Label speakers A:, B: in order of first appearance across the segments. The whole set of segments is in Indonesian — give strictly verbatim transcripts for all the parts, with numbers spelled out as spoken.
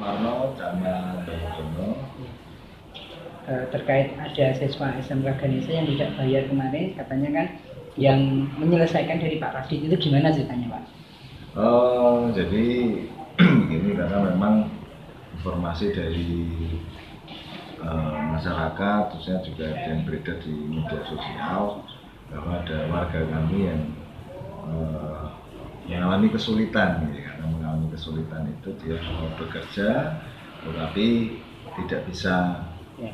A: Marno, Camat Dono.
B: Uh, terkait ada siswa S M K Ganesha yang tidak bayar kemarin, katanya kan yang menyelesaikan dari Pak Radit itu gimana ceritanya Pak?
A: Oh, jadi begini, karena memang informasi dari uh, masyarakat, terusnya juga ada yang beredar di media sosial bahwa ada warga kami yang uh, mengalami kesulitan, ya, karena mengalami kesulitan itu dia mau bekerja, tetapi tidak bisa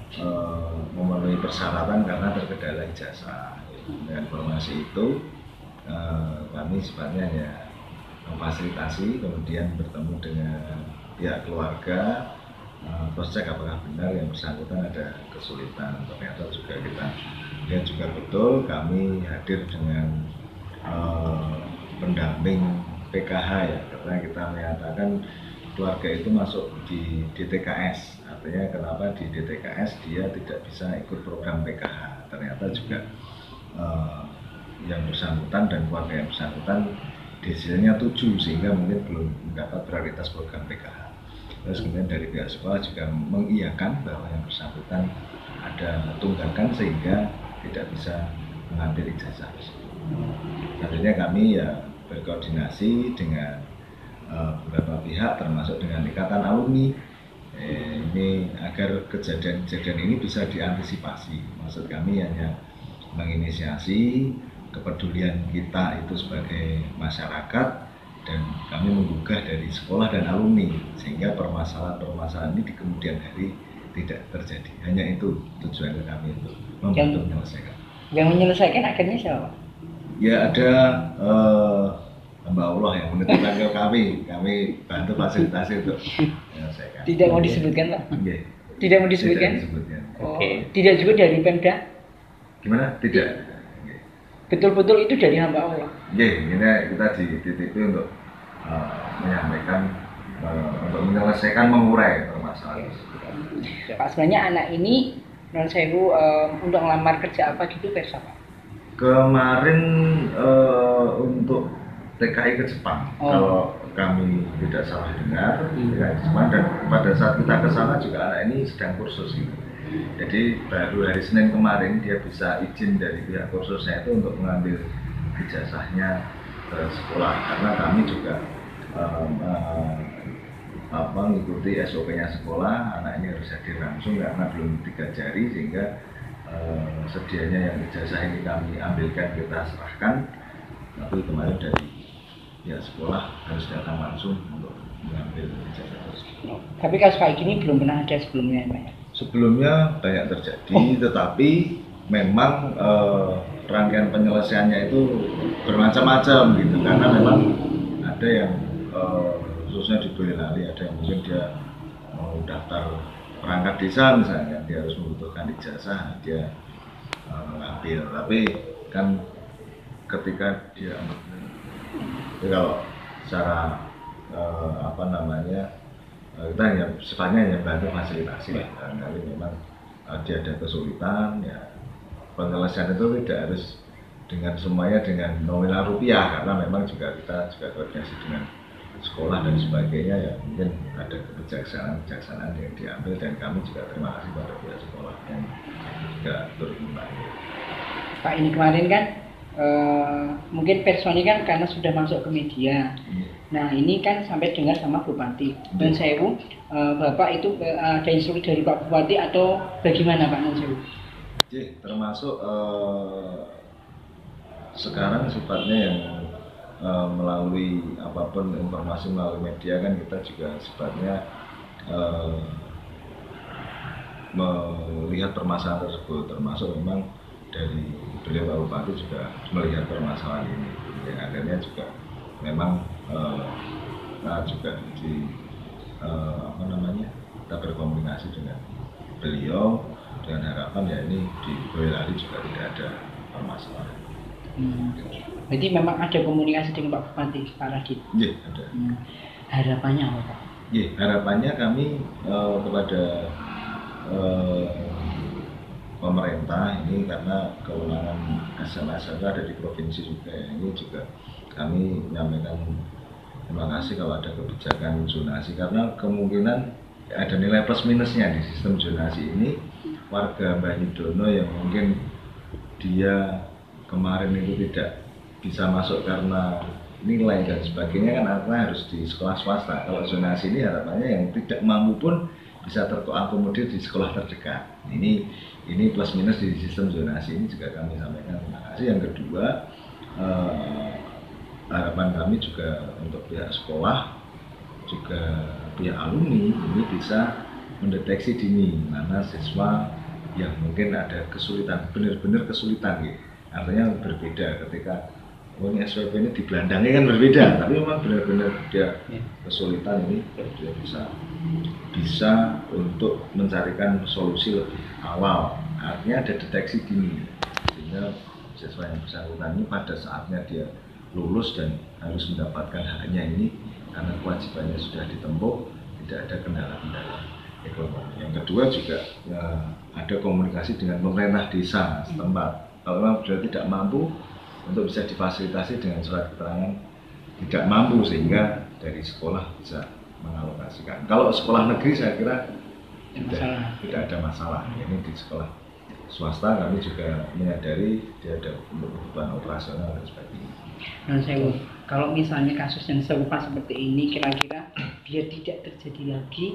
A: Uh, memenuhi persyaratan karena terkendala ijazah. Dengan informasi itu uh, kami sebenarnya ya memfasilitasi, kemudian bertemu dengan pihak keluarga, uh, cross check apakah benar yang bersangkutan ada kesulitan. Ternyata juga kita lihat juga betul, kami hadir dengan uh, pendamping P K H ya, karena kita menyatakan keluarga itu masuk di D T K S, artinya kenapa di D T K S dia tidak bisa ikut program P K H. Ternyata juga uh, yang bersangkutan dan keluarga yang bersangkutan desilnya tujuh, sehingga mungkin belum mendapat prioritas program P K H. Terus kemudian dari pihak sekolah juga mengiyakan bahwa yang bersangkutan ada tunggakan sehingga tidak bisa mengambil ijazah. Selanjutnya kami ya berkoordinasi dengan Uh, beberapa pihak termasuk dengan ikatan alumni eh, ini agar kejadian-kejadian ini bisa diantisipasi. Maksud kami hanya menginisiasi kepedulian kita itu sebagai masyarakat, dan kami menggugah dari sekolah dan alumni sehingga permasalahan-permasalahan ini di kemudian hari tidak terjadi. Hanya itu tujuan kami untuk membantu menyelesaikan.
B: Yang menyelesaikan akhirnya siapa?
A: Ya ada uh, hamba Allah yang menitipkan ke kami, kami bantu fasilitasi untuk menyelesaikan.
B: Tidak mau disebutkan Pak?
A: Okay.
B: Tidak mau disebutkan?
A: Tidak disebutkan.
B: Oh, okay. Tidak juga dari Pemda?
A: Gimana? Tidak. Okay.
B: Betul-betul itu dari hamba Allah?
A: Iya, okay, ini kita dititipi untuk uh, menyampaikan, uh, untuk menyelesaikan, mengurai permasalahan.
B: Okay. Pak, sebenarnya anak ini non sewu um, untuk ngelamar kerja apa gitu versa Pak?
A: Kemarin uh, untuk T K I ke Jepang, oh. Kalau kami tidak salah dengar, hmm. T K I ke Jepang, dan pada saat kita ke sana juga anak ini sedang kursus gitu. Jadi baru hari Senin kemarin dia bisa izin dari pihak kursusnya itu untuk mengambil ijazahnya ke sekolah, karena kami juga um, uh, apa, mengikuti S O P-nya sekolah, anak ini harus hadir langsung karena belum tiga jari, sehingga uh, sedianya yang ijazah ini kami ambilkan, kita serahkan, tapi kemarin dari ya sekolah harus datang langsung untuk mengambil ijazah tersebut.
B: Tapi kasus kayak gini belum pernah ada sebelumnya ya?
A: Sebelumnya banyak terjadi, oh. Tetapi memang eh, rangkaian penyelesaiannya itu bermacam-macam gitu, karena memang ada yang eh, khususnya di Boyolali, ada yang mungkin dia mau daftar perangkat desa misalnya, dia harus membutuhkan ijazah, dia eh, mengambil, tapi kan ketika dia jadi kalau secara eh, apa namanya eh, kita hanya sifatnya hanya bantu fasilitasi, ya. Dan kali memang eh, dia ada kesulitan, ya penyelesaian itu tidak harus dengan semuanya dengan nominal rupiah, karena memang juga kita juga koordinasi dengan sekolah dan sebagainya, ya mungkin ada kebijaksanaan-kebijaksanaan yang diambil, dan kami juga terima kasih pada pihak sekolah yang juga turut membantu.
B: Pak, ini kemarin kan Uh, mungkin personil kan karena sudah masuk ke media. Hmm. Nah ini kan sampai dengar sama Bupati. Hmm. Dan Sewu, uh, Bapak itu uh, ada instruksi dari Pak Bupati atau bagaimana Pak Non Sewu?
A: Oke, termasuk uh, sekarang sifatnya yang uh, melalui apapun informasi melalui media kan kita juga sifatnya uh, melihat permasalahan tersebut, termasuk memang dari beliau Pak Bupati juga melihat permasalahan ini, yang akhirnya juga memang uh, kita juga di uh, apa namanya kita berkomunikasi dengan beliau dengan harapan ya ini di Boyolali juga tidak ada permasalahan.
B: Hmm. Jadi memang ada komunikasi dengan Pak Bupati, Pak Radit?
A: Iya, ada.
B: Hmm. Harapannya apa Pak?
A: Iya, harapannya kami uh, kepada uh, pemerintah ini, karena kewenangan S M S ada di provinsi juga ya, ini juga kami menyampaikan terima kasih kalau ada kebijakan zonasi, karena kemungkinan ada nilai plus minusnya di sistem zonasi ini. Warga Banyudono yang mungkin dia kemarin itu tidak bisa masuk karena nilai dan sebagainya, kan artinya harus di sekolah swasta. Kalau zonasi ini harapannya yang tidak mampu pun bisa terakomodir di sekolah terdekat. Ini ini plus minus di sistem zonasi ini juga kami sampaikan terima kasih. Yang kedua, eh, harapan kami juga untuk pihak sekolah, juga pihak alumni ini bisa mendeteksi dini mana siswa yang mungkin ada kesulitan, benar-benar kesulitan gitu. Artinya berbeda ketika oh, ini S W P ini dibelandangi kan berbeda, tapi memang benar-benar dia kesulitan ini dia bisa bisa untuk mencarikan solusi lebih awal. Artinya ada deteksi dini, sehingga siswa yang bersangkutan ini pada saatnya dia lulus dan harus mendapatkan haknya ini karena kewajibannya sudah ditempuh, tidak ada kendala-kendala ekonomi. Yang kedua juga ya, ada komunikasi dengan pemerintah desa setempat. Kalau memang sudah tidak mampu, untuk bisa difasilitasi dengan surat keterangan tidak mampu, sehingga dari sekolah bisa mengalokasikan. Kalau sekolah negeri saya kira tidak, tidak ada masalah. Ini di sekolah swasta kami juga menyadari dia ada kebutuhan operasional dan sebagainya.
B: Nah, saya kalau misalnya kasus yang serupa seperti ini, kira-kira biar tidak terjadi lagi,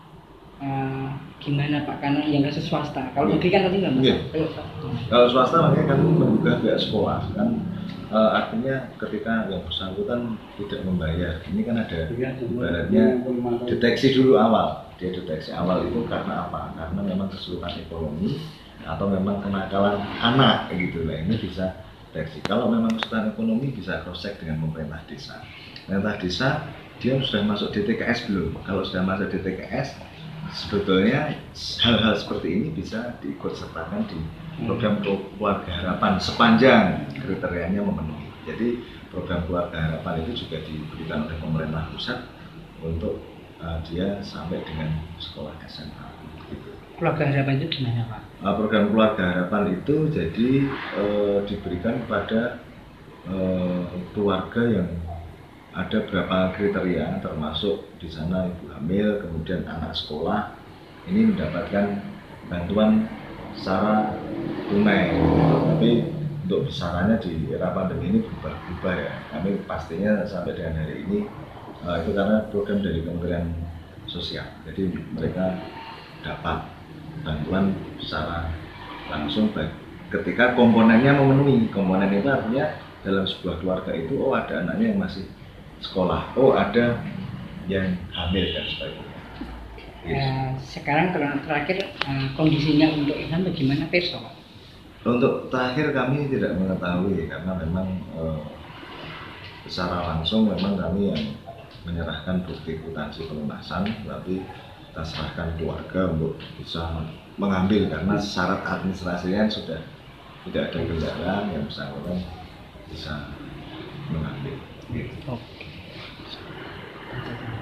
B: uh, gimana Pak? Karena yang kasus swasta, kalau negeri kan tadi nggak masalah.
A: Kalau swasta makanya kan membuka pihak sekolah kan, uh, artinya ketika yang bersangkutan tidak membayar, ini kan ada ibaratnya deteksi dulu awal. Dia deteksi awal itu karena apa? Karena memang kesulitan ekonomi atau memang kenakalan anak gitu lah. Ini bisa deteksi. Kalau memang kesulitan ekonomi bisa cross check dengan pemerintah desa. Pemerintah desa dia sudah masuk D T K S belum? Kalau sudah masuk D T K S, sebetulnya hal-hal seperti ini bisa diikut sertakan di program keluarga harapan sepanjang kriterianya memenuhi. Jadi program keluarga harapan itu juga diberikan oleh pemerintah pusat untuk uh, dia sampai dengan sekolah S M A. Gitu.
B: Keluarga harapan itu gimana Pak?
A: Uh, program keluarga harapan itu jadi uh, diberikan kepada uh, keluarga yang ada beberapa kriteria, termasuk di sana ibu hamil, kemudian anak sekolah, ini mendapatkan bantuan secara tunai. Tapi untuk besarannya di era pandemi ini berubah-ubah ya. Kami pastinya sampai dengan hari ini uh, itu karena program dari Kementerian Sosial. Jadi mereka dapat bantuan secara langsung baik ketika komponennya memenuhi. Komponen itu artinya dalam sebuah keluarga itu oh ada anaknya yang masih sekolah, oh ada yang hamil dan sebagainya. Yes.
B: Uh, sekarang terakhir uh, kondisinya untuk Ilham bagaimana besok?
A: Untuk terakhir kami tidak mengetahui karena memang uh, secara langsung memang kami yang menyerahkan bukti kwitansi pelunasan, tapi kita serahkan keluarga untuk bisa mengambil karena syarat administrasinya sudah tidak ada kendala, yang bersangkutan bisa mengambil. Gitu.
B: Oke.